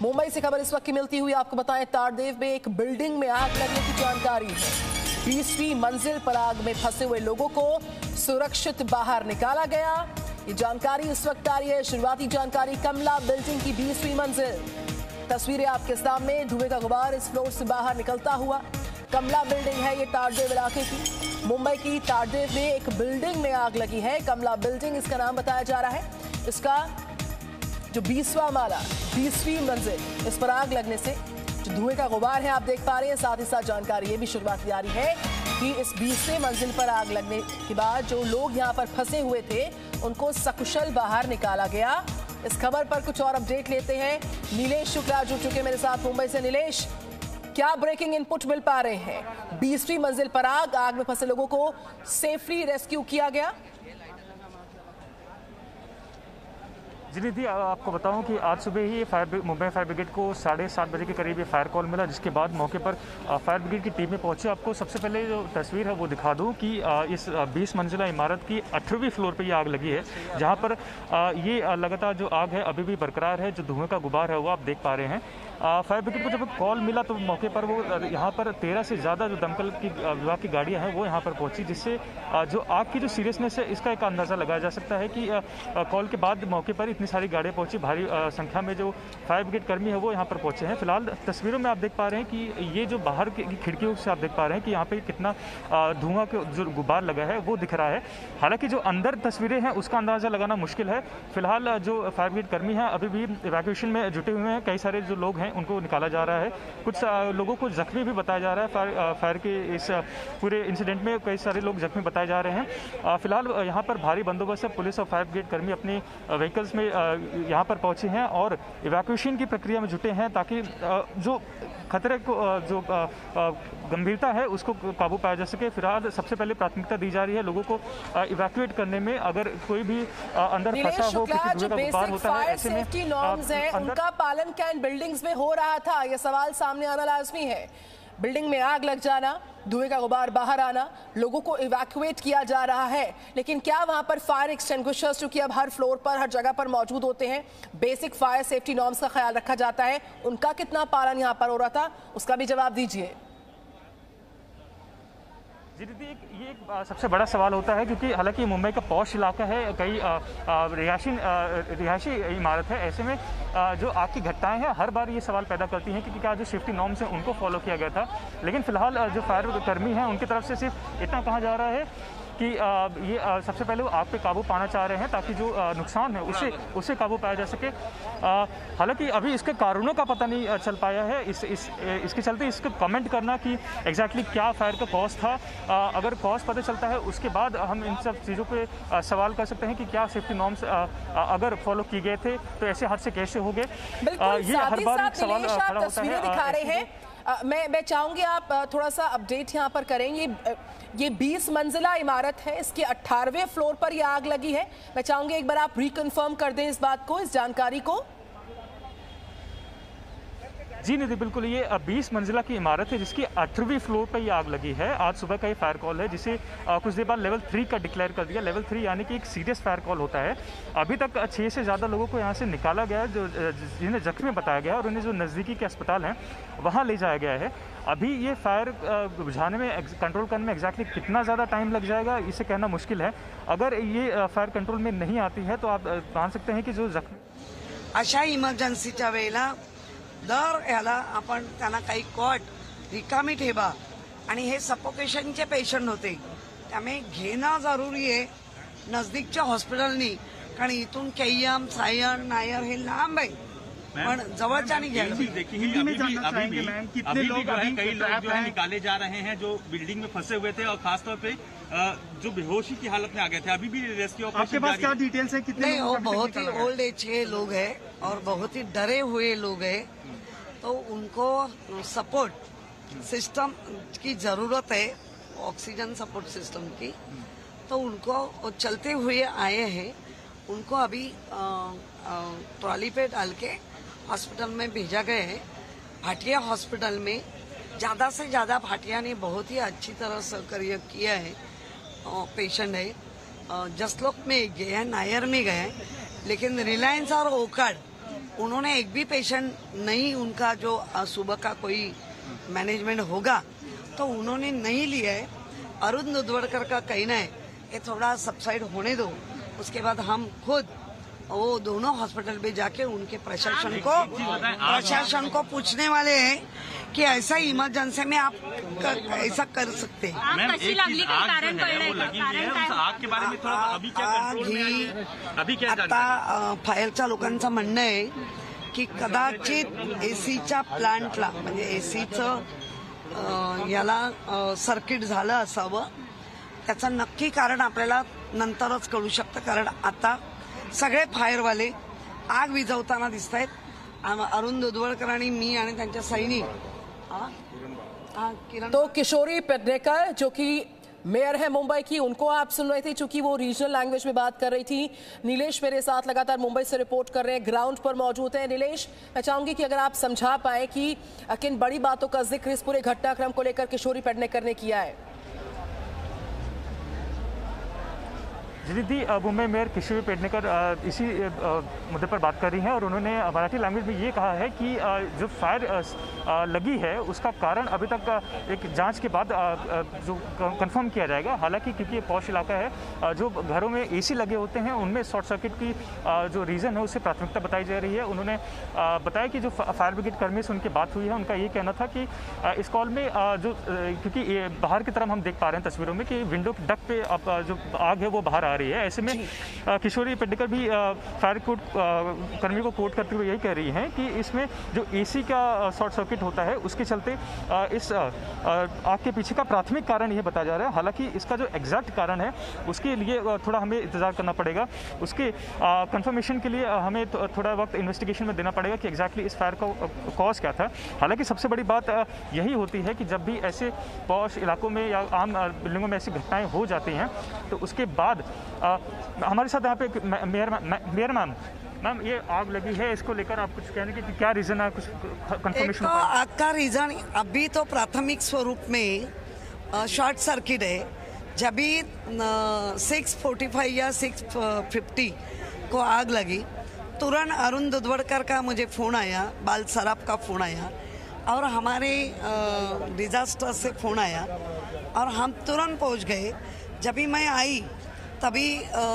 मुंबई से खबर इस वक्त की मिलती हुई आपको बताएं, तारदेव में एक बिल्डिंग में आग लगने की जानकारी है। 20वीं मंजिल पर आग में फंसे हुए लोगों को सुरक्षित बाहर निकाला गया। ये जानकारी इस वक्त आ रही है। शुरुआती जानकारी, कमला बिल्डिंग की 20वीं मंजिल। तस्वीरें आपके सामने, धुएं का गुबार इस फ्लोर से बाहर निकलता हुआ। कमला बिल्डिंग है ये तारदेव इलाके की। मुंबई की तारदेव में एक बिल्डिंग में आग लगी है। कमला बिल्डिंग इसका नाम बताया जा रहा है। इसका जो 20वां माला, 20वीं मंजिल, इस पर आग लगने से जो धुएं का गुबार है आप देख पा रहे हैं। साथ ही साथ जानकारी ये भी शुरुआत जारी है कि इस 20वें मंजिल पर आग लगने के बाद जो लोग यहाँ पर फंसे हुए थे उनको सकुशल बाहर निकाला गया। इस खबर पर कुछ और अपडेट लेते हैं। नीलेश शुक्ला जुड़ चुके मेरे साथ मुंबई से। नीलेश, क्या ब्रेकिंग इनपुट मिल पा रहे हैं? 20वीं मंजिल पर आग में फंसे लोगों को सेफली रेस्क्यू किया गया। जी निधि, आपको बताऊं कि आज सुबह ही मुंबई फायर ब्रिगेड को 7:30 बजे के करीब ये फायर कॉल मिला, जिसके बाद मौके पर फायर ब्रिगेड की टीम में पहुंची। आपको सबसे पहले जो तस्वीर है वो दिखा दूं कि इस 20 मंजिला इमारत की 18वीं फ्लोर पे ये आग लगी है, जहां पर ये लगातार जो आग है अभी भी बरकरार है। जो धुएं का गुबार है वो आप देख पा रहे हैं। फायर ब्रिगेड को जब कॉल मिला तो मौके पर वो यहाँ पर 13 से ज़्यादा जो दमकल की विभाग की गाड़ियाँ हैं वो यहाँ पर पहुँची, जिससे जो आग की जो सीरियसनेस है इसका एक अंदाज़ा लगाया जा सकता है कि कॉल के बाद मौके पर इतनी सारी गाड़ियाँ पहुँची। भारी संख्या में जो फायर ब्रिगेड कर्मी है वो यहाँ पर पहुँचे हैं। फिलहाल तस्वीरों में आप देख पा रहे हैं कि ये जो बाहर की खिड़कियों से आप देख पा रहे हैं कि यहाँ पर कितना धुआं का जो गुबार लगा है वो दिख रहा है। हालांकि जो अंदर तस्वीरें हैं उसका अंदाज़ा लगाना मुश्किल है। फिलहाल जो फायर ब्रिगेड कर्मी हैं अभी भी इवैक्यूएशन में जुटे हुए हैं। कई सारे जो लोग हैं उनको निकाला जा रहा है। कुछ लोगों को जख्मी भी बताया जा रहा है। फायर के इस पूरे इंसिडेंट में कई सारे लोग जख्मी बताए जा रहे हैं। फिलहाल यहाँ पर भारी बंदोबस्त है। पुलिस और फायर ब्रिगेड कर्मी अपने व्हीकल्स में यहाँ पर पहुँचे हैं और इवैक्यूएशन की प्रक्रिया में जुटे हैं, ताकि जो खतरे को जो गंभीरता है उसको काबू पाया जा सके। फिलहाल सबसे पहले प्राथमिकता दी जा रही है लोगों को इवैक्यूएट करने में। अगर कोई भी अंदर फंसा हो, किसी धुएं का गुबार होता है, ऐसे में नॉर्म्स हैं उनका पालन क्या इन बिल्डिंग्स में हो रहा था? यह सवाल सामने आना लाजमी है। बिल्डिंग में आग लग जाना, धुएं का गुबार बाहर आना, लोगों को इवैक्यूएट किया जा रहा है, लेकिन क्या वहां पर फायर एक्सटिंग्विशर्स जो कि अब हर फ्लोर पर हर जगह पर मौजूद होते हैं, बेसिक फायर सेफ्टी नॉर्म्स का ख्याल रखा जाता है, उनका कितना पालन यहां पर हो रहा था, उसका भी जवाब दीजिए। जी दीदी, ये एक सबसे बड़ा सवाल होता है, क्योंकि हालांकि मुंबई का पॉश इलाका है, कई रिहायशी इमारत है। ऐसे में जो आग की घटनाएं हैं हर बार ये सवाल पैदा करती हैं कि क्या जो सेफ्टी नॉर्म्स हैं उनको फॉलो किया गया था। लेकिन फिलहाल जो फायर कर्मी हैं उनकी तरफ से सिर्फ इतना कहा जा रहा है कि ये सबसे पहले वो आग पे काबू पाना चाह रहे हैं, ताकि जो नुकसान है उससे काबू पाया जा सके। हालांकि अभी इसके कारणों का पता नहीं चल पाया है। इसके चलते इसको कमेंट करना कि एग्जैक्टली क्या फायर का कॉज था, अगर कॉज पता चलता है उसके बाद हम इन सब चीज़ों पे सवाल कर सकते हैं कि क्या सेफ्टी नॉर्म्स अगर फॉलो किए गए थे तो ऐसे हादसे कैसे हो गए। ये हर बार एक सवाल खड़ा होता है। दिखा रहे हैं, मैं चाहूंगी आप थोड़ा सा अपडेट यहाँ पर करेंगे। ये 20 मंजिला इमारत है, इसके 18वें फ्लोर पर ये आग लगी है। मैं चाहूंगी एक बार आप रिकन्फर्म कर दें इस बात को, इस जानकारी को। जी निधि, बिल्कुल, ये 20 मंजिला की इमारत है जिसकी 18वीं फ्लोर पर ये आग लगी है। आज सुबह का ये फायर कॉल है, जिसे कुछ देर बाद लेवल 3 का डिक्लेयर कर दिया। लेवल 3 यानी कि एक सीरियस फायर कॉल होता है। अभी तक 6 से ज़्यादा लोगों को यहाँ से निकाला गया, जो जिन्हें जख्मी बताया गया, और उन्हें जो नज़दीकी के अस्पताल हैं वहाँ ले जाया गया है। अभी ये फायर बुझाने में, कंट्रोल करने में एग्जैक्टली कितना ज़्यादा टाइम लग जाएगा इसे कहना मुश्किल है। अगर ये फायर कंट्रोल में नहीं आती है तो आप मान सकते हैं कि जो जख्मी अशा इमर्जन्सीच्या वेळेला दर ह्याला आपण त्यांना काही कॉट रिकामी ठेवा, आणि हे सफोकेशनचे पेशंट होते, त्यामुळे घेणं जरुरी आहे नजदीकच्या हॉस्पिटलनी, कारण इथून केयम, सायन, नायर हे लांब आहे, पण जवळच्या कई लोग जो है निकाले जा रहे हैं जो बिल्डिंग में फंसे हुए थे, और खासतौर पे जो बेहोशी की हालत में आ गए थे। अभी भी रेस्क्यू ऑपरेशन आपके पास क्या डिटेल्स है? कितने? नहीं, वो बहुत ही ओल्ड एज के लोग हैं और बहुत ही डरे हुए लोग हैं, तो उनको सपोर्ट सिस्टम की जरूरत है, ऑक्सीजन सपोर्ट सिस्टम की। तो उनको चलते हुए आए हैं, उनको अभी ट्रॉली पे डाल के हॉस्पिटल में भेजा गया है। भाटिया हॉस्पिटल में ज्यादा से ज्यादा भाटिया ने बहुत ही अच्छी तरह सहकार्य किया है। पेशेंट है जसलोक में गए हैं, नायर में गए हैं, लेकिन रिलायंस और ओकाड उन्होंने एक भी पेशेंट नहीं, उनका जो सुबह का कोई मैनेजमेंट होगा तो उन्होंने नहीं लिया है। अरुण दुधवड़कर का कहना है कि थोड़ा सबसाइड होने दो, उसके बाद हम खुद वो दोनों हॉस्पिटल में जाके उनके प्रशासन को पूछने वाले हैं कि ऐसा इमरजेंसी में आप ऐसा कर सकते हैं। आग के बारे में थोड़ा अभी क्या आता फायरच्या लोकांचं म्हणणं आहे की कदाचित एसीच्या प्लांटला म्हणजे एसीचं याला सर्किट झालं असावं। त्याचं नक्की कारण आपल्याला नंतरच कळू शकतं, कारण आता सगळे फायरवाले आग विझवताना दिसत आहेत। अरुण दुधवड़कर आणि मी आणि त्यांच्या सैनिक तो किशोरी पेडनेकर जो कि मेयर है मुंबई की, उनको आप सुन रहे थे चूंकि वो रीजनल लैंग्वेज में बात कर रही थी। नीलेश मेरे साथ लगातार मुंबई से रिपोर्ट कर रहे हैं, ग्राउंड पर मौजूद हैं। नीलेश, मैं चाहूंगी कि अगर आप समझा पाए कि किन बड़ी बातों का जिक्र इस पूरे घटनाक्रम को लेकर किशोरी पेडनेकर ने किया है। जी दीदी, मुंबई मेयर किशोरी पेडनेकर इसी मुद्दे पर बात कर रही हैं और उन्होंने मराठी लैंग्वेज में ये कहा है कि जो फायर लगी है उसका कारण अभी तक एक जांच के बाद जो कंफर्म किया जाएगा। हालांकि क्योंकि ये पॉश इलाका है, जो घरों में एसी लगे होते हैं उनमें शॉर्ट सर्किट की जो रीज़न है उससे प्राथमिकता बताई जा रही है। उन्होंने बताया कि जो फायर ब्रिगेड कर्मी से उनकी बात हुई है, उनका ये कहना था कि इस कॉल में जो क्योंकि बाहर की तरफ हम देख पा रहे हैं तस्वीरों में कि विंडो डक पे जो आग है वो बाहर आ रही है। ऐसे में किशोरी पेडनेकर भी फायर कोर्ट कर्मी को कोर्ट करते हुए यही कह रही हैं कि इसमें जो एसी का शॉर्ट सर्किट होता है उसके चलते इस आग के पीछे का प्राथमिक कारण यह बताया जा रहा है। हालांकि इसका जो एग्जैक्ट कारण है उसके लिए थोड़ा हमें इंतजार करना पड़ेगा, उसके कंफर्मेशन के लिए हमें थोड़ा वक्त इन्वेस्टिगेशन में देना पड़ेगा कि एग्जैक्टली इस फायर का कॉज क्या था। हालांकि सबसे बड़ी बात यही होती है कि जब भी ऐसे पॉश इलाकों में या आम बिल्डिंगों में ऐसी घटनाएं हो जाती हैं तो उसके बाद हमारे साथ यहाँ पे मेयर मैम ये आग लगी है, इसको लेकर आप कुछ कहने की क्या रीजन है, कुछ कंफर्मेशन? आग का रीजन अभी तो प्राथमिक स्वरूप में शॉर्ट सर्किट है। जब भी 6:45 या 6:50 को आग लगी, तुरंत अरुण दुधवड़कर का मुझे फ़ोन आया, बाल सराफ का फ़ोन आया और हमारे डिजास्टर से फ़ोन आया और हम तुरंत पहुंच गए। जब भी मैं आई तभी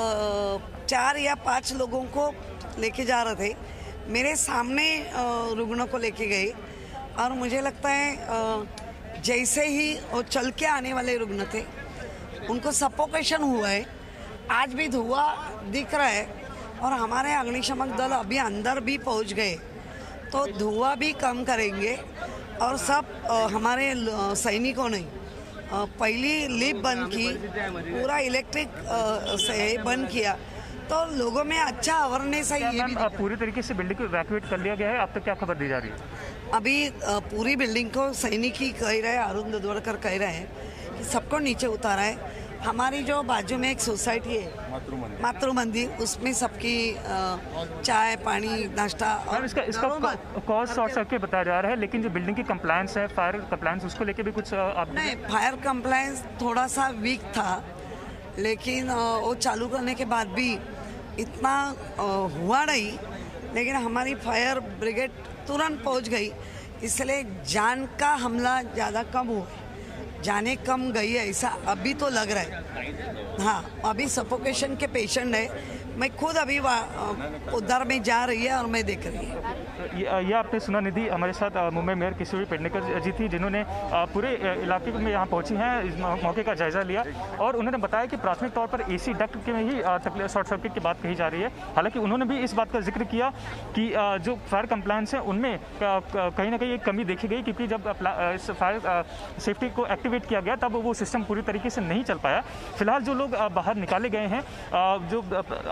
4 या 5 लोगों को लेके जा रहे थे, मेरे सामने रुग्णों को लेके गए और मुझे लगता है जैसे ही वो चल के आने वाले रुग्ण थे उनको सफोकेशन हुआ है। आज भी धुआं दिख रहा है और हमारे अग्निशमन दल अभी अंदर भी पहुंच गए, तो धुआं भी कम करेंगे और सब हमारे सैनिकों ने पहली लिफ्ट बंद की, पूरा इलेक्ट्रिक से बंद किया, तो लोगों में अच्छा अवेयरनेस है। ये भी पूरी तरीके से बिल्डिंग को इवैक्यूएट कर लिया गया है, अब तक क्या खबर दी जा रही है? अभी पूरी बिल्डिंग को सैनिक ही कह रहे हैं, अरुण दुधवड़कर कह रहे हैं कि सबको नीचे उतारा है। हमारी जो बाजू में एक सोसाइटी है मातृ मंदिर, उसमें सबकी चाय पानी नाश्ता। इसका कॉज शॉर्ट सर्किट बताया जा रहा है, लेकिन जो बिल्डिंग की कंप्लायंस है, फायर कंप्लायंस, उसको लेके भी कुछ आप? नहीं, फायर कंप्लायंस थोड़ा सा वीक था, लेकिन वो चालू करने के बाद भी इतना हुआ नहीं, लेकिन हमारी फायर ब्रिगेड तुरंत पहुंच गई, इसलिए जान का हमला ज़्यादा कम हुआ, जाने कम गई है ऐसा अभी तो लग रहा है। हाँ, अभी सफोकेशन के पेशेंट है, मैं खुद अभी उधर में जा रही है और मैं देख रही है। ये आपने सुना निधि, हमारे साथ मुंबई मेयर किशोरी पेडनेकर जी थी, जिन्होंने पूरे इलाके में यहाँ पहुंची हैं, इस मौके का जायजा लिया और उन्होंने बताया कि प्राथमिक तौर पर एसी डक्ट के में ही शॉर्ट सर्किट की बात कही जा रही है। हालांकि उन्होंने भी इस बात का जिक्र किया कि जो फायर कंप्लायंस है उनमें कहीं ना कहीं एक कमी देखी गई, क्योंकि जब इस फायर सेफ्टी को एक्टिवेट किया गया तब वो सिस्टम पूरी तरीके से नहीं चल पाया। फिलहाल जो लोग बाहर निकाले गए हैं, जो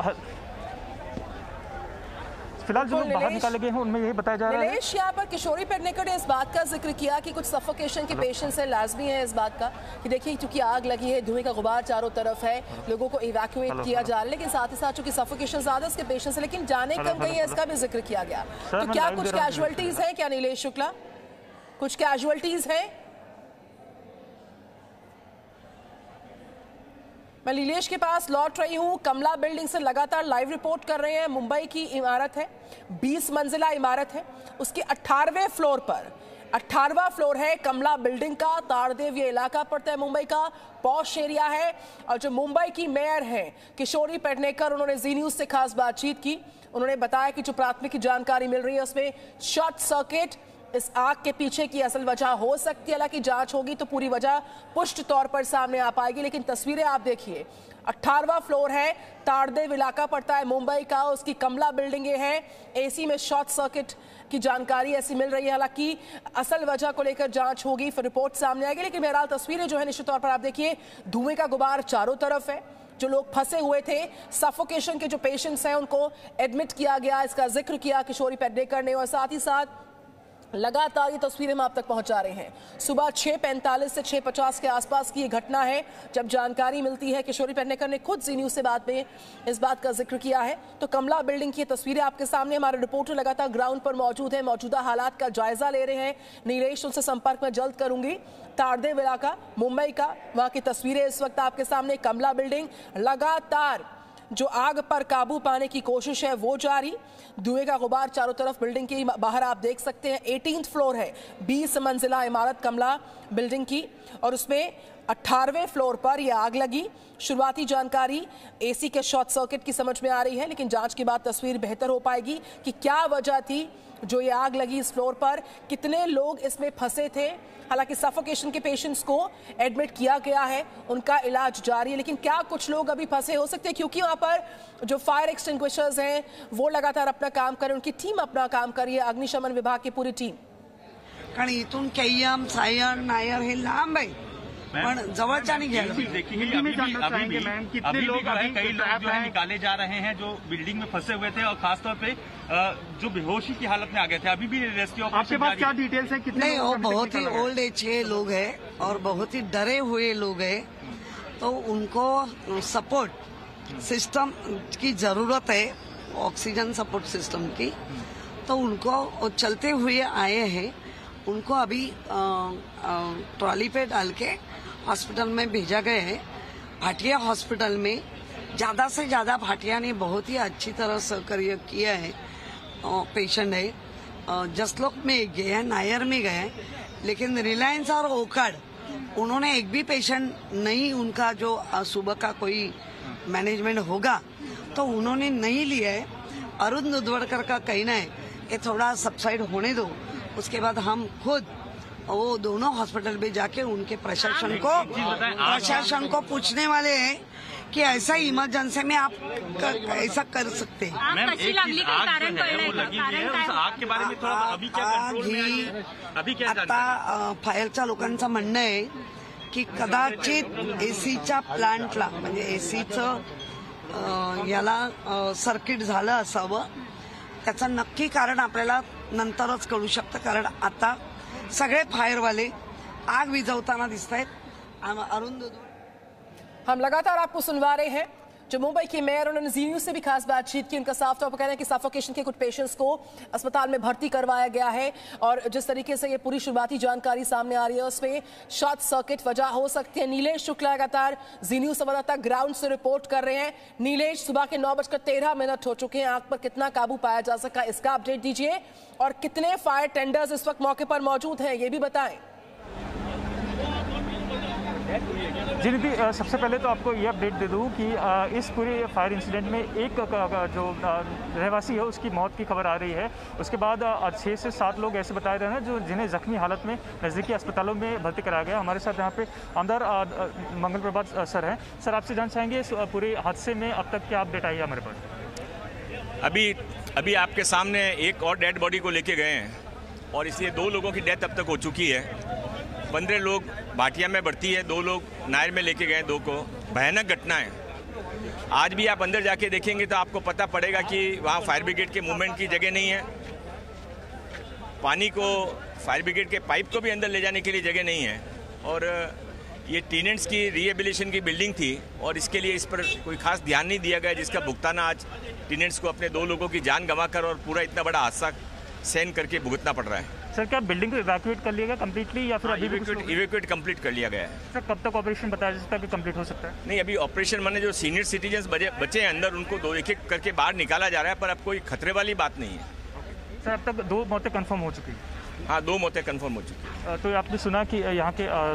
बाहर निकाले गए हैं उनमें यही बताया जा रहा है। नीलेश, यहाँ पर किशोरी पेडनेकर ने इस बात का जिक्र किया कि कुछ सफोकेशन के पेशेंट्स हैं, लाजमी है इस बात का कि देखिए क्योंकि आग लगी है, धुएं का गुबार चारों तरफ है, लोगों को इवैक्यूएट किया जा रहा है, लेकिन साथ ही साथ चूंकि सफोकेशन ज्यादा इसके पेशेंट्स है, लेकिन जाने कम गई है, इसका भी जिक्र किया गया। तो क्या कुछ कैजुअलिटीज है क्या नीलेश शुक्ला, कुछ कैजुअलिटीज है? मैं नीलेश के पास लौट रही हूं। कमला बिल्डिंग से लगातार लाइव रिपोर्ट कर रहे हैं। मुंबई की इमारत है, 20 मंजिला इमारत है, उसके 18वें फ्लोर पर 18वां फ्लोर है कमला बिल्डिंग का। तारदेव ये इलाका पड़ता है, मुंबई का पॉश एरिया है। और जो मुंबई की मेयर हैं किशोरी पेडनेकर, उन्होंने जी न्यूज से खास बातचीत की। उन्होंने बताया कि जो प्राथमिक जानकारी मिल रही है उसमें शॉर्ट सर्किट इस आग के पीछे की असल वजह हो सकती है। हालांकि जांच होगी तो पूरी वजह पुष्ट तौर पर सामने आ पाएगी। लेकिन तस्वीरें आप देखिए, 18वां फ्लोर है, तारदेव इलाका पड़ता है मुंबई का, उसकी कमला बिल्डिंग ये है। एसी में शॉर्ट सर्किट की जानकारी ऐसी मिल रही है। हालांकि असल वजह को लेकर जांच होगी, फिर रिपोर्ट सामने आएगी। लेकिन बहरहाल तस्वीरें जो है निश्चित तौर पर आप देखिए, धुएं का गुबार चारों तरफ है। जो लोग फंसे हुए थे, सफोकेशन के जो पेशेंट्स हैं, उनको एडमिट किया गया, इसका जिक्र किया किशोरी पेडनेकर ने। और साथ ही साथ लगातार ये तस्वीरें हम आप तक पहुंचा रहे हैं। सुबह 6:45 से 6:50 के आसपास की ये घटना है जब जानकारी मिलती है। किशोरी पेडनेकर ने खुद जी न्यूज से बात में इस बात का जिक्र किया है। तो कमला बिल्डिंग की तस्वीरें आपके सामने, हमारे रिपोर्टर लगातार ग्राउंड पर मौजूद है, मौजूदा हालात का जायजा ले रहे हैं। नीलेश, उनसे संपर्क में जल्द करूंगी। तारदेव इलाका मुंबई का, वहां की तस्वीरें इस वक्त आपके सामने। कमला बिल्डिंग, लगातार जो आग पर काबू पाने की कोशिश है वो जारी। धुएं का गुबार चारों तरफ बिल्डिंग के बाहर आप देख सकते हैं। 18th फ्लोर है, 20 मंजिला इमारत कमला बिल्डिंग की, और उसमें 18वें फ्लोर पर यह आग लगी। शुरुआती जानकारी एसी के शॉर्ट सर्किट की समझ में आ रही है, लेकिन जांच के बाद तस्वीर बेहतर हो पाएगी कि क्या वजह थी जो ये आग लगी इस फ्लोर पर, कितने लोग इसमें फंसे थे। हालांकि सफोकेशन के पेशेंट्स को एडमिट किया गया है, उनका इलाज जारी है। लेकिन क्या कुछ लोग अभी फंसे हो सकते हैं, क्योंकि वहां पर जो फायर एक्सटिंग्विशर्स हैं वो लगातार अपना काम कर रहे हैं, उनकी टीम अपना काम कर रही है, अग्निशमन विभाग की पूरी टीम। कारण इथून केयम, सायन, नायर हे लांब आहे, पण जवळच्या नहीं घ्यायला। कितने लोग कई लोग जो है निकाले जा रहे हैं जो बिल्डिंग में फंसे हुए थे और खासतौर पे जो बेहोशी की हालत में आ गए थे। अभी भी रेस्क्यू ऑपरेशन आपके पास क्या डिटेल्स है? कितने? नहीं, वो बहुत ही ओल्ड एज लोग हैं और बहुत ही डरे हुए लोग हैं, तो उनको सपोर्ट सिस्टम की जरूरत है, ऑक्सीजन सपोर्ट सिस्टम की। तो उनको चलते हुए आए हैं, उनको अभी ट्रॉली पे डाल के हॉस्पिटल में भेजा गया है। भाटिया हॉस्पिटल में ज्यादा से ज्यादा भाटिया ने बहुत ही अच्छी तरह सहकार्य किया है। पेशेंट है जसलोक में गए हैं, नायर में गए हैं, लेकिन रिलायंस और ओकाड उन्होंने एक भी पेशेंट नहीं, उनका जो सुबह का कोई मैनेजमेंट होगा तो उन्होंने नहीं लिया है। अरुण दुधवड़कर का कहना है कि थोड़ा सबसाइड होने दो, उसके बाद हम खुद वो दोनों हॉस्पिटल में जाके उनके प्रशासन को पूछने वाले हैं कि ऐसा इमरजेंसी में आप ऐसा कर सकते हैं। आता फायरच्या लोकांचं म्हणणं आहे की कदाचित एसीच्या प्लांटला म्हणजे एसीचं याला सर्किट झालं असावं। त्याचं नक्की कारण आपल्याला नंतरच कळू शकतं, कारण आता सगळे फायरवाले आग विझवताना दिसत आहेत। अरुण हम लगातार आपको सुनवा रहे हैं। जो मुंबई की मेयर, उन्होंने जी न्यूज से भी खास बातचीत की। उनका साफ तौर पर कहना है कि सफोकेशन के कुछ पेशेंट्स को अस्पताल में भर्ती करवाया गया है, और जिस तरीके से ये पूरी शुरुआती जानकारी सामने आ रही है उसमें शॉर्ट सर्किट वजह हो सकती है। नीलेश शुक्ला लगातार जी न्यूज संवाददाता ग्राउंड से रिपोर्ट कर रहे हैं। नीलेश, सुबह के 9:13 हो चुके हैं, आग पर कितना काबू पाया जा सका, इसका अपडेट दीजिए, और कितने फायर टेंडर्स इस वक्त मौके पर मौजूद हैं ये भी बताएं। जी निधि, सबसे पहले तो आपको ये अपडेट दे दूं कि इस पूरे फायर इंसिडेंट में एक जो रहवासी है उसकी मौत की खबर आ रही है। उसके बाद 6 से 7 लोग ऐसे बताए रहे हैं जो जिन्हें जख्मी हालत में नज़दीकी अस्पतालों में भर्ती कराया गया। हमारे साथ यहाँ पे आमदार मंगल प्रभात सर हैं। सर, आपसे जान चाहेंगे इस पूरे हादसे में अब तक क्या अपडेट आई है हमारे पास? अभी आपके सामने एक और डेड बॉडी को लेके गए हैं, और इसलिए 2 लोगों की डेथ अब तक हो चुकी है। 15 लोग भाटिया में भर्ती है, 2 लोग नायर में लेके गए, 2 को। भयानक घटना है। आज भी आप अंदर जाके देखेंगे तो आपको पता पड़ेगा कि वहाँ फायर ब्रिगेड के मूवमेंट की जगह नहीं है, पानी को, फायर ब्रिगेड के पाइप को भी अंदर ले जाने के लिए जगह नहीं है। और ये टेनेंट्स की रिहेबिलिटेशन की बिल्डिंग थी, और इसके लिए इस पर कोई खास ध्यान नहीं दिया गया, जिसका भुगतान आज टेनेंट्स को अपने 2 लोगों की जान गंवाकर और पूरा इतना बड़ा हादसा सहन करके भुगतना पड़ रहा है। सर क्या बिल्डिंग को इवैक्यूएट कर लिया गया कम्प्लीटली या फिर अभी इवैक्यूएट कंप्लीट कर लिया गया है? सर कब तक ऑपरेशन बताया जा सकता है कि कंप्लीट हो सकता है? नहीं, अभी ऑपरेशन माने जो सीनियर सिटीजन्स बचे हैं अंदर, उनको दो एक एक करके बाहर निकाला जा रहा है, पर अब कोई खतरे वाली बात नहीं है। सर अब तक 2 मौतें कंफर्म हो चुकी हैं? हाँ, 2 मौतें कंफर्म हो चुकी हैं। तो आपने सुना कि यहाँ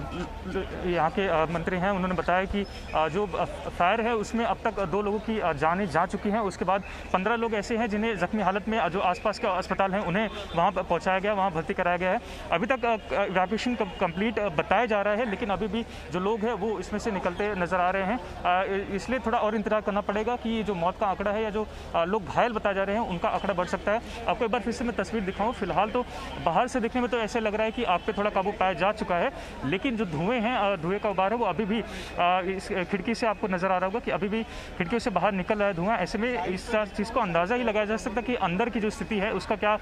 के मंत्री हैं, उन्होंने बताया कि जो फायर है उसमें अब तक 2 लोगों की जानें जा चुकी हैं। उसके बाद 15 लोग ऐसे हैं जिन्हें जख्मी हालत में जो आसपास के अस्पताल हैं उन्हें वहाँ पहुँचाया गया, वहाँ भर्ती कराया गया है। अभी तक इवैक्यूएशन कंप्लीट बताया जा रहा है, लेकिन अभी भी जो लोग हैं वो इसमें से निकलते नज़र आ रहे हैं। इसलिए थोड़ा और इंतजार करना पड़ेगा कि जो मौत का आंकड़ा है या जो लोग घायल बताए जा रहे हैं उनका आंकड़ा बढ़ सकता है। आपको एक बार फिर से मैं तस्वीर दिखाऊँ। फिलहाल तो बाहर से देखने में तो ऐसे लग रहा है कि आग पे थोड़ा काबू पाया जा चुका है, लेकिन जो धुएं हैं, धुएं का उबार है वो अभी भी इस खिड़की से आपको नज़र आ रहा होगा कि अभी भी खिड़कियों से बाहर निकल रहा है धुआं। ऐसे में इस चीज़ को अंदाज़ा ही लगाया जा सकता है कि अंदर की जो स्थिति है उसका क्या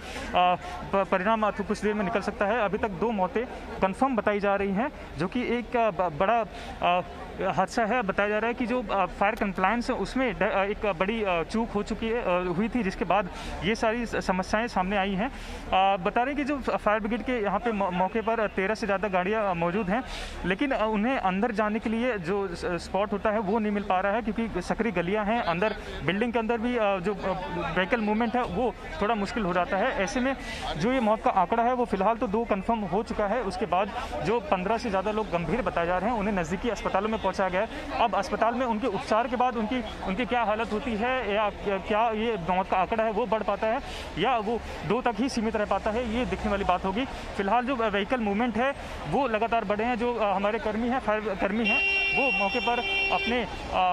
परिणाम कुछ देर में निकल सकता है। अभी तक 2 मौतें कन्फर्म बताई जा रही हैं, जो कि एक बड़ा हादसा है। बताया जा रहा है कि जो फायर कंप्लायंस है उसमें एक बड़ी चूक हुई थी, जिसके बाद ये सारी समस्याएं सामने आई हैं। बता रहे हैं कि जो फायर ब्रिगेड के यहाँ पे मौके पर 13 से ज़्यादा गाड़ियाँ मौजूद हैं, लेकिन उन्हें अंदर जाने के लिए जो स्पॉट होता है वो नहीं मिल पा रहा है, क्योंकि सकरी गलियाँ हैं अंदर, बिल्डिंग के अंदर भी जो व्हीकल मूवमेंट है वो थोड़ा मुश्किल हो जाता है। ऐसे में जो ये मौत का आंकड़ा है वो फिलहाल तो 2 कन्फर्म हो चुका है। उसके बाद जो 15 से ज़्यादा लोग गंभीर बताए जा रहे हैं उन्हें नज़दीकी अस्पतालों में पहुंचाया गया है। अब अस्पताल में उनके उपचार के बाद उनकी क्या हालत होती है या क्या ये मौत का आंकड़ा है वो बढ़ पाता है या वो 2 तक ही सीमित रह पाता है, ये देखने वाली बात होगी। फिलहाल जो व्हीकल मूवमेंट है वो लगातार बढ़े हैं। जो हमारे कर्मी हैं, फायर कर्मी हैं, वो मौके पर अपने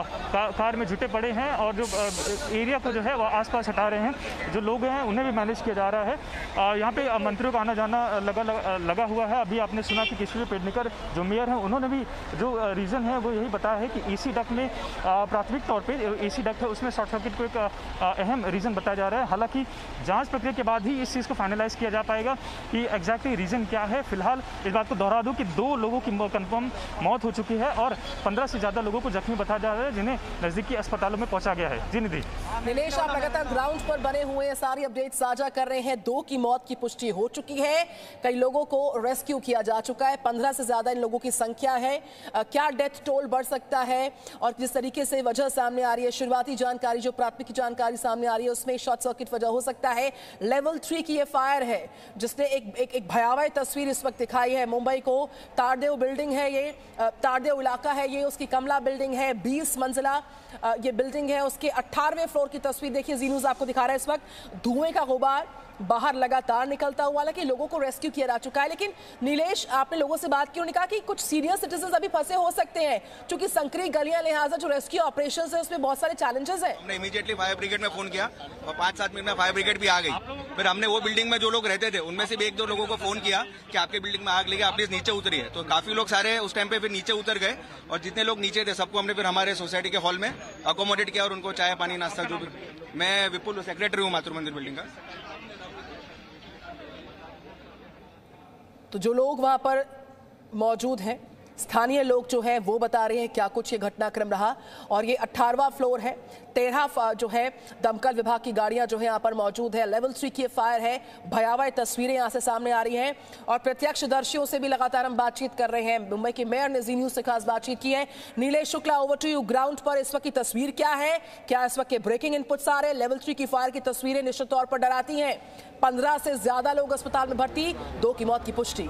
कार में जुटे पड़े हैं और जो एरिया को जो है वो आसपास हटा रहे हैं। जो लोग हैं उन्हें भी मैनेज किया जा रहा है। यहाँ पे मंत्रियों का आना जाना लगा हुआ है। अभी आपने सुना कि केशरी पेडनेकर जो मेयर हैं उन्होंने भी जो रीज़न है वो यही बताया है कि एसी डक्ट में प्राथमिक तौर पे एसी डक्ट है उसमें शॉर्ट सर्किट को एक अहम रीज़न बताया जा रहा है। हालांकि जांच प्रक्रिया के बाद ही इस चीज़ को फाइनलाइज किया जा पाएगा कि एग्जैक्टली रीज़न क्या है। फिलहाल इस बात को दोहरा दूं कि 2 लोगों की कंफर्म मौत हो चुकी है और 15 से ज़्यादा लोगों को जख्मी बताया जा रहा है, जिन्हें नज़दीकी अस्पतालों में पहुँचा गया है। जी निधि। नीलेश, आप लगातार ग्राउंड पर बने हुए सारी अपडेट साझा कर रहे हैं। 2 की मौत की पुष्टि हो चुकी है, कई लोगों को रेस्क्यू किया जा चुका है, 15 से ज़्यादा इन लोगों की संख्या है। क्या डेथ टोल बढ़ सकता है और जिस तरीके से वजह सामने आ रही है, शुरुआती जानकारी जो प्राथमिक जानकारी सामने आ रही है उसमें शॉर्ट सर्किट वजह हो सकता है। लेवल 3 की ये फायर है जिसने एक भयावह तस्वीर इस वक्त दिखाई है। मुंबई को तारदेव बिल्डिंग है, ये तारदेव इलाका है, ये उसकी कमला बिल्डिंग है, 20 मंजिला ये बिल्डिंग है। उसके 18वें फ्लोर की तस्वीर देखिए, जी न्यूज़ आपको दिखा रहा है इस वक्त। धुएं का गुबार बाहर लगातार निकलता हुआ, हालांकि लोगों को रेस्क्यू किया जा चुका है। लेकिन नीलेश, आपने लोगों से बात की, उन्होंने कहा कि कुछ सीनियर सिटीजन अभी फंसे हो सकते हैं क्योंकि संकरी गलियां, लिहाजा जो रेस्क्यू ऑपरेशंस है उसमें बहुत सारे चैलेंजेस हैं। हमने इमीडिएटली फायर ब्रिगेड में फोन किया और 5-7 मिनट में फायर ब्रिगेड भी आ गई। फिर हमने वो बिल्डिंग में जो लोग रहते थे उनमें से भी 1-2 लोगों को फोन किया कि आपके बिल्डिंग में आग लगी, आप प्लीज नीचे उतरिए। तो काफी लोग सारे उस टाइम पे फिर नीचे उतर गए और जितने लोग नीचे थे सबको हमने फिर हमारे सोसाइटी के हॉल में अकोमोडेट किया और उनको चाय पानी नाश्ता जो भी। मैं विपुल, सेक्रेटरी हूँ मातृ मंदिर बिल्डिंग का। तो जो लोग वहां पर मौजूद हैं, स्थानीय लोग जो हैं वो बता रहे हैं क्या कुछ ये घटनाक्रम रहा। और ये 18वां फ्लोर है, 13 जो है दमकल विभाग की गाड़ियां जो है यहाँ पर मौजूद है। लेवल 3 की फायर है, भयावह तस्वीरें यहाँ से सामने आ रही हैं और प्रत्यक्षदर्शियों से भी लगातार हम बातचीत कर रहे हैं। मुंबई के मेयर ने जी न्यूज़ से खास बातचीत की है। Nilesh Shukla, over to you. Ground पर इस वक्त की तस्वीर क्या है, क्या इस वक्त के ब्रेकिंग इनपुट्स आ रहे हैं? लेवल 3 की फायर की तस्वीरें निश्चित तौर पर डराती हैं। 15 से ज्यादा लोग अस्पताल में भर्ती, 2 की मौत की पुष्टि।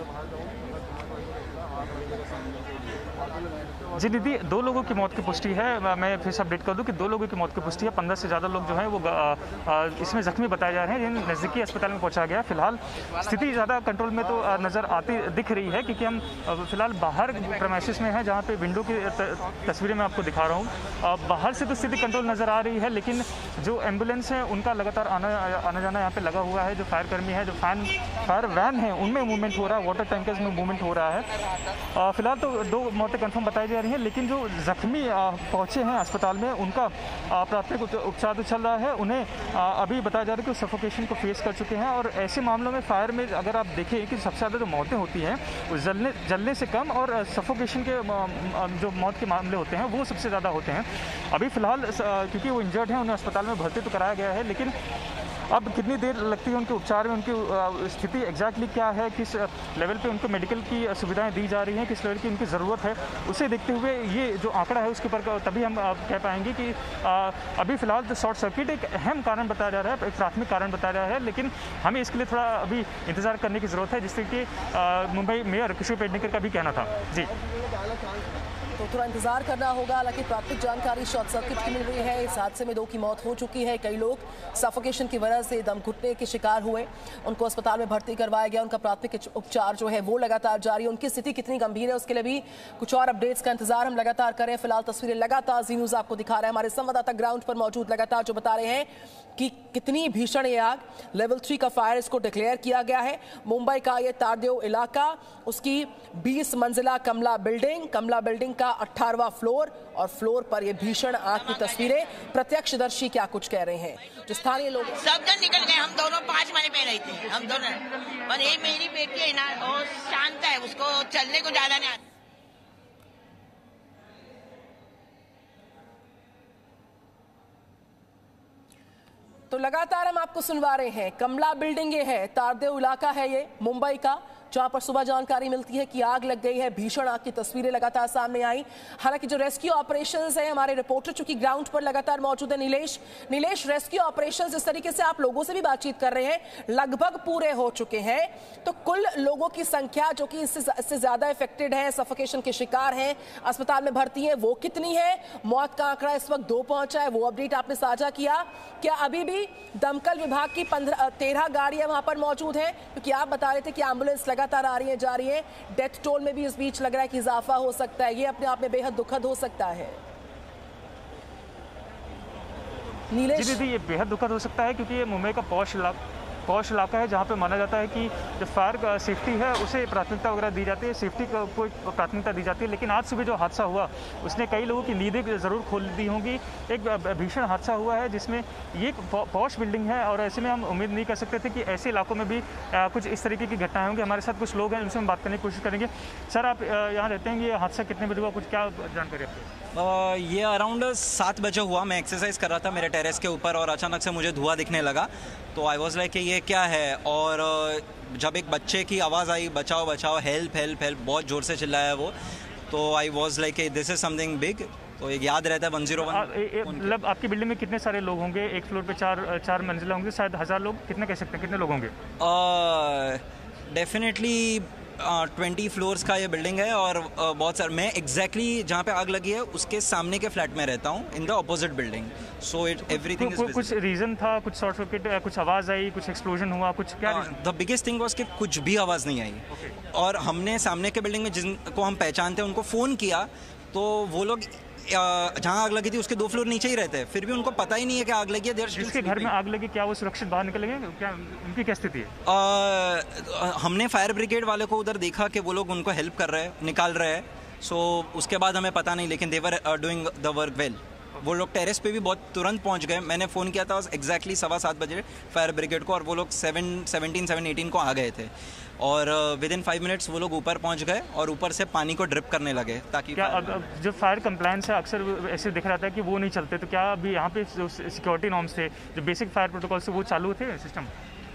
जी दीदी, 2 लोगों की मौत की पुष्टि है। मैं फिर से अपडेट कर दूं कि 2 लोगों की मौत की पुष्टि है। 15 से ज़्यादा लोग जो हैं वो इसमें जख्मी बताए जा रहे हैं, जिन्हें नज़दीकी अस्पताल में पहुंचाया गया। फिलहाल स्थिति ज़्यादा कंट्रोल में तो नज़र आती दिख रही है, क्योंकि हम फिलहाल बाहर प्रेमाइसिस में हैं जहाँ पे विंडो की तस्वीरें मैं आपको दिखा रहा हूँ। बाहर से तो स्थिति कंट्रोल नज़र आ रही है, लेकिन जो एम्बुलेंस है उनका लगातार आना जाना यहाँ पर लगा हुआ है। जो फायर कर्मी है, जो फायर वैन है, उनमें मूवमेंट हो रहा है, वाटर टैंकर्स में मूवमेंट हो रहा है। फिलहाल तो 2 मौतें कन्फर्म बताई जा रही हैं, लेकिन जो जख्मी पहुंचे हैं अस्पताल में उनका प्राथमिक उपचार तो चल रहा है। उन्हें अभी बताया जा रहा है कि वो सफोकेशन को फेस कर चुके हैं। और ऐसे मामलों में फायर में अगर आप देखें कि सबसे ज़्यादा जो मौतें होती हैं वो जलने से कम और सफोकेशन के जो मौत के मामले होते हैं वो सबसे ज़्यादा होते हैं। अभी फिलहाल क्योंकि वो इंजर्ड हैं, उन्हें अस्पताल में भर्ती तो कराया गया है, लेकिन अब कितनी देर लगती है उनके उपचार में, उनकी स्थिति एग्जैक्टली क्या है, किस लेवल पे उनको मेडिकल की सुविधाएं दी जा रही हैं, किस लेवल की उनकी ज़रूरत है, उसे देखते हुए ये जो आंकड़ा है उसके ऊपर तभी हम कह पाएंगे कि अभी फिलहाल तो शॉर्ट सर्किट एक अहम कारण बताया जा रहा है, एक प्राथमिक कारण बताया जा रहा है, लेकिन हमें इसके लिए थोड़ा अभी इंतजार करने की ज़रूरत है, जिससे कि मुंबई मेयर किशोर पेडनेकर का भी कहना था। जी, तो थोड़ा इंतजार करना होगा। हालांकि प्राथमिक जानकारी शॉर्ट सर्किट की मिल रही है। इस हादसे में 2 की मौत हो चुकी है। कई लोग सफोकेशन की वजह से दम घुटने के शिकार हुए, उनको अस्पताल में भर्ती करवाया गया। उनका प्राथमिक उपचार जो है वो लगातार जारी है। उनकी स्थिति कितनी गंभीर है उसके लिए भी कुछ और अपडेट्स का इंतजार हम लगातार करें। फिलहाल तस्वीरें लगातार जी न्यूज़ आपको दिखा रहा है। हमारे संवाददाता ग्राउंड पर मौजूद लगातार जो बता रहे हैं कि कितनी भीषण ये आग। लेवल 3 का फायर इसको डिक्लेयर किया गया है। मुंबई का ये तारदेव इलाका, उसकी 20 मंजिला कमला बिल्डिंग का 18वां फ्लोर, और फ्लोर पर ये भीषण आग की तस्वीरें। प्रत्यक्षदर्शी क्या कुछ कह रहे हैं, जो स्थानीय लोग सब जन निकल गए। हम दोनों 5 महीने पे रही थी, हम दोनों। और ये मेरी बेटी है ना, वो शांत है, उसको चलने को ज्यादा नहीं आता। तो लगातार हम आपको सुनवा रहे हैं। कमला बिल्डिंग ये है, तारदेव इलाका है ये मुंबई का, जहां पर सुबह जानकारी मिलती है कि आग लग गई है। भीषण आग की तस्वीरें लगातार सामने आई। हालांकि जो रेस्क्यू ऑपरेशंस है, हमारे रिपोर्टर चूंकि ग्राउंड पर लगातार मौजूद है नीलेश, रेस्क्यू ऑपरेशंस इस तरीके से आप लोगों से भी बातचीत कर रहे हैं, लगभग पूरे हो चुके हैं। तो कुल लोगों की संख्या जो कि इससे ज्यादा इफेक्टेड है, सफोकेशन के शिकार हैं, अस्पताल में भर्ती है, वो कितनी है? मौत का आंकड़ा इस वक्त 2 पहुंचा है, वो अपडेट आपने साझा किया। क्या अभी भी दमकल विभाग की 13 गाड़ियां वहां पर मौजूद हैं? क्योंकि आप बता रहे थे कि एम्बुलेंस लगातार आ रही है जा रही है। डेथ टोल में भी इस बीच लग रहा है कि इजाफा हो सकता है। ये अपने आप में बेहद दुखद हो सकता है। नीलेश जी दीदी, ये बेहद दुखद हो सकता है क्योंकि ये मुंबई का पॉश इलाका है, जहाँ पे माना जाता है कि जो फायर सेफ्टी है उसे प्राथमिकता वगैरह दी जाती है, सेफ्टी को प्राथमिकता दी जाती है। लेकिन आज सुबह जो हादसा हुआ उसने कई लोगों की नींदें ज़रूर खोल दी होंगी। एक भीषण हादसा हुआ है जिसमें ये एक पॉश बिल्डिंग है, और ऐसे में हम उम्मीद नहीं कर सकते थे कि ऐसे इलाकों में भी कुछ इस तरीके की घटनाएं होंगी। हमारे साथ कुछ लोग हैं, उनसे हम बात करने की कोशिश करेंगे। सर, आप यहाँ रहते हैं, ये हादसा कितने बजे हुआ, कुछ क्या जानकारी आपको? ये अराउंड 7 बजे हुआ। मैं एक्सरसाइज कर रहा था मेरे टेरेस के ऊपर, और अचानक से मुझे धुआं दिखने लगा। तो आई वॉज लाइक कि ये क्या है, और जब एक बच्चे की आवाज़ आई, बचाओ बचाओ, हेल्प हेल्प हेल्प, बहुत ज़ोर से चिल्लाया वो। तो I was like this is something big. तो एक याद रहता है 101। मतलब आपकी बिल्डिंग में कितने सारे लोग होंगे? एक फ्लोर पे 4 मंजिला होंगे, शायद 1000 लोग, कितने कह सकते हैं, कितने लोग होंगे? डेफिनेटली 20 फ्लोर्स का ये बिल्डिंग है, और बहुत सारे, मैं एग्जैक्टली जहाँ पे आग लगी है उसके सामने के फ्लैट में रहता हूँ, in the opposite building. So it everything is कुछ रीजन था, कुछ शॉर्ट सर्किट, कुछ आवाज़ आई, कुछ एक्सप्लोजन हुआ, कुछ क्या? द बिगेस्ट थिंग वाज कि कुछ भी आवाज़ नहीं आई। और हमने सामने के बिल्डिंग में जिनको हम पहचानते हैं उनको फ़ोन किया, तो वो लोग जहाँ आग लगी थी उसके 2 फ्लोर नीचे ही रहते हैं, फिर भी उनको पता ही नहीं है कि आग लगी है। जिसके घर में आग लगी, क्या वो सुरक्षित बाहर निकल गए? क्या उनकी क्या स्थिति है? हमने फायर ब्रिगेड वाले को उधर देखा कि वो लोग उनको हेल्प कर रहे हैं, निकाल रहे हैं। सो उसके बाद हमें पता नहीं, लेकिन they were doing the work well. वो लोग टेरेस पे भी बहुत तुरंत पहुंच गए। मैंने फ़ोन किया था एग्जैक्टली 7:15 बजे फायर ब्रिगेड को, और वो लोग 7:18 को आ गए थे, और विद इन 5 मिनट्स वो लोग ऊपर पहुंच गए और ऊपर से पानी को ड्रिप करने लगे ताकि क्या जो फायर कंप्लायंस है अक्सर ऐसे दिख रहा था कि वो नहीं चलते, तो क्या अभी यहाँ पे जो सिक्योरिटी नॉर्म्स थे, जो बेसिक फायर प्रोटोकॉल से, वो चालू थे सिस्टम?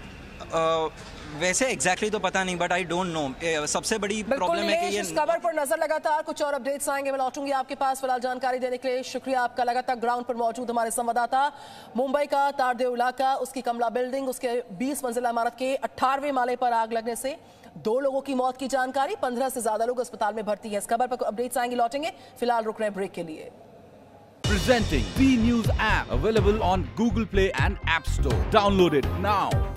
वैसे एग्जैक्टली तो पता नहीं, बट आई डोंट नो। सबसे बड़ी प्रॉब्लम है कि ये खबर पर नजर लगातार कुछ और अपडेट्स आएंगे, मैं लौटूंगी आपके पास। फिलहाल जानकारी देने के लिए शुक्रिया आपका। लगातार ग्राउंड पर मौजूद हमारे संवाददाता। मुंबई का तारदेव इलाका, उसकी कमला बिल्डिंग, उसके 20 मंजिला इमारत के 18वें माले पर आग लगने से 2 लोगों की मौत की जानकारी, 15 से ज्यादा लोग अस्पताल में भर्ती हैं। इस खबर पर अपडेट्स आएंगे, लौटेंगे। फिलहाल रुक रहे हैं ब्रेक के लिए। Presenting B News app, available on Google Play and App Store. Download it now.